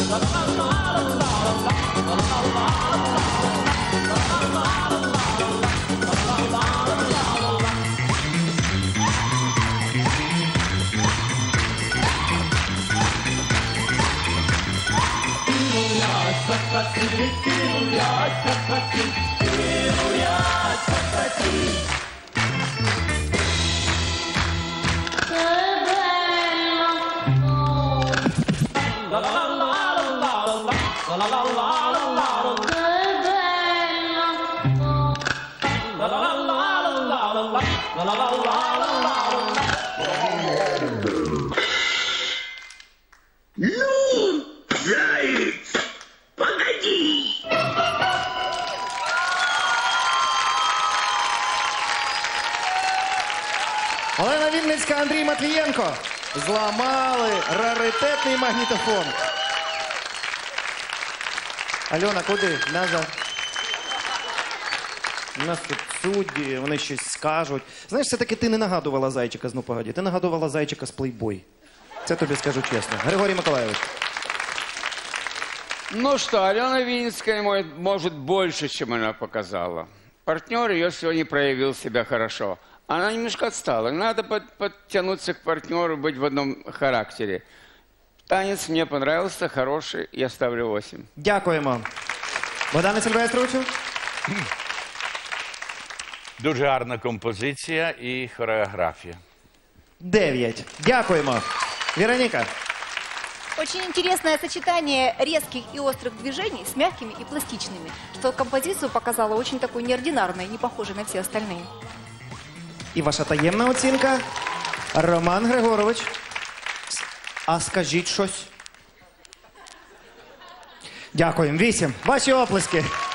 Ну, заяц, погоди! Олена Вінницька, Андрій Матвієнко зламали раритетний магнітофон. Альона, куди? Назад. У нас тут судді, вони щось скажуть. Знаєш, все-таки ти не нагадувала зайчика з «Ну, погоді», ти нагадувала зайчика з «Плейбой». Це тобі скажу чесно. Григорій Миколайович. Ну что, Алена Винницкая может больше, чем она показала. Партнер ее сегодня проявил себя хорошо. Она немножко отстала. Надо подтянуться к партнеру, быть в одном характере. Танец мне понравился, хороший, я ставлю 8. Дякуємо. Богдане Сильвестровичу. Дуже гарна композиція і хореографія. 9. Дякуємо. Вероніка. Очень интересное сочетание резких и острых движений с мягкими и пластичными, что композицию показала очень такой неординарной, не похожей на все остальные. І ваша таємна оцінка? Роман Григорович. А скажіть щось. Дякуємо. 8. Ваші оплески.